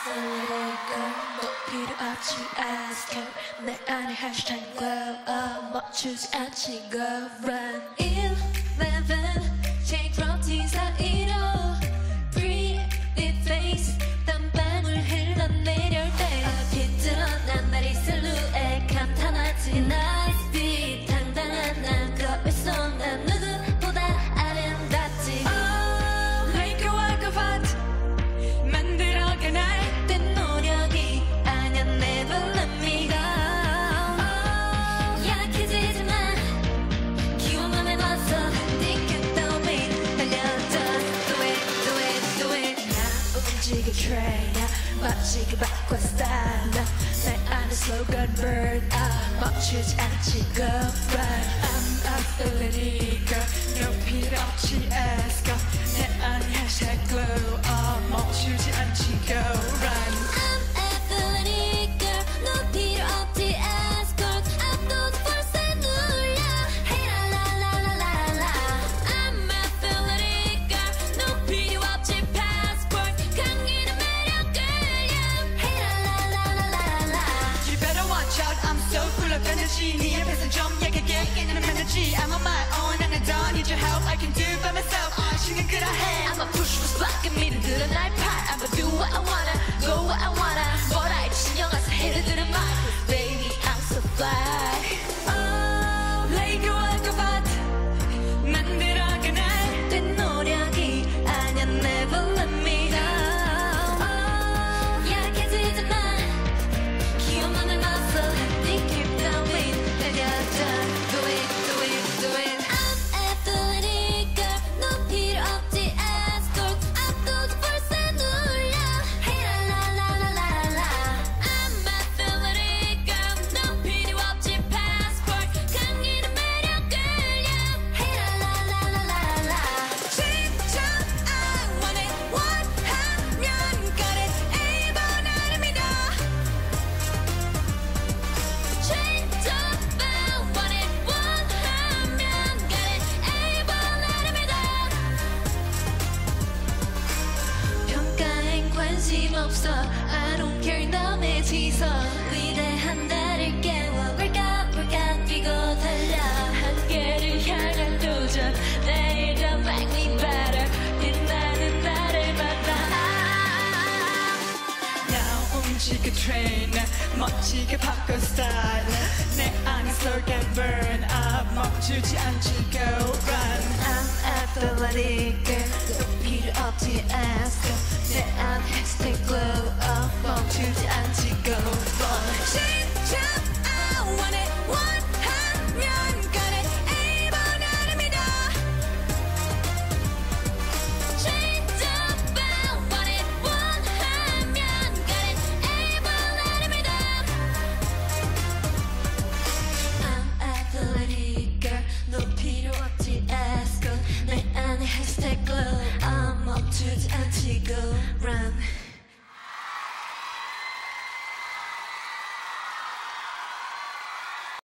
athletic 너 필요 없지 ask her 내 안에 hashtag glow up 멈추지 않지 go run 11 shake protein 사이로 pretty face 땀방울 흘러내릴 때 비틀어난 나의 실루엣 감탄하지 nice beat 당당한 난 거울속 난 누구보다 아름답지 Oh like a work of art 만들어가 날 땐 노력이 아냐 never let me go 약해지지만 기원함에 맞서 느꼈던 beat 달려줘 do it do it do it 나 움직여 train 마치 그 바꿔 style 내 안에 slogan burn up 멈추지 않지 go run I'm athletic 너 필요 없지 ask 내 안에 hashtag glow up 멈추지 않지 go run I'm athletic girl 너 필요 없지 escort 압도적 force 눌려 Hey la la la la la la I'm athletic girl 너 필요 없지 passport 강인한 매력 끌려 Hey la la la la la la You better watch out I'm so full of energy 네 앞에선 좀 약하게 깨는 에너지 I'm on my own and I don't need your help I can do it by myself 신경 끌어 해 I'ma push this back and 밀어들어 날 팔 I'ma do what I wanna go what I wanna 뭐라 해도 신경 안 써 해들들은 말 Cause baby I'm so fly Oh like a work of art 만들어가 날 된 노력이 아냐 never let me go 약해지지만 기억만을 맞서 느낌도 win 달려줘 do it do it do it I'm athletic girl 너 필요 없지 escort 압도적 force 눌려 Hey la la la la la la I'm athletic girl 너 필요 없지 passport 강인한 매력 끌려 Hey la la la la la la 진짜 I want it 원하면 got it 에이버 나를 믿어 Change up I want it 원하면 got it 에이버 나를 믿어 평가엔 관심 없어 I don't care 남의 시선 위대한 나를 깨워 꿀깍꿀깍 뛰고 달려 한계를 향한 도전 내일 더 make me better 빛나는 나를 만나 Now 움직여 train 멋지게 바꿔 style 내 안에 slogan burn up 멈추지 않지 go run I'm athletic 너 필요 없지 ask 내 안에 hashtag glow